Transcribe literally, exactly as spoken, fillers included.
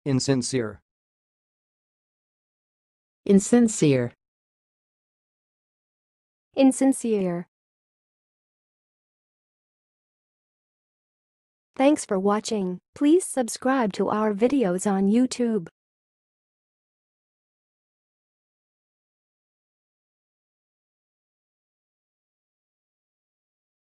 insincere, insincere, insincere. Thanks for watching. Please subscribe to our videos on YouTube.